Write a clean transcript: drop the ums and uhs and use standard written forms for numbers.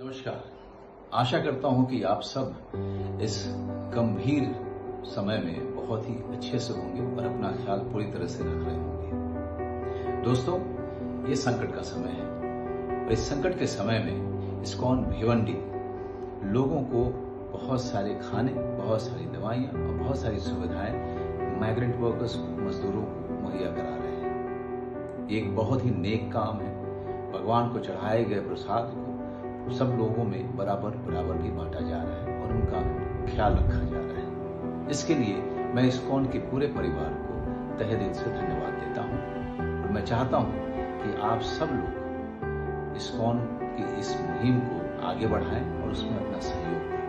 नमस्कार। आशा करता हूं कि आप सब इस गंभीर समय में बहुत ही अच्छे से होंगे और अपना ख्याल पूरी तरह से रख रहे होंगे। दोस्तों, ये संकट का समय है और इस संकट के समय में इस्कॉन भिवंडी लोगों को बहुत सारे खाने, बहुत सारी दवाइयां और बहुत सारी सुविधाएं माइग्रेंट वर्कर्स, मजदूरों को मुहैया करा रहे हैं। ये एक बहुत ही नेक काम है। भगवान को चढ़ाए गए प्रसाद को सब लोगों में बराबर भी बांटा जा रहा है और उनका ख्याल रखा जा रहा है। इसके लिए मैं इस्कॉन के पूरे परिवार को तहे दिल से धन्यवाद देता हूं और मैं चाहता हूं कि आप सब लोग इस्कॉन की इस मुहिम को आगे बढ़ाएं और उसमें अपना सहयोग दें।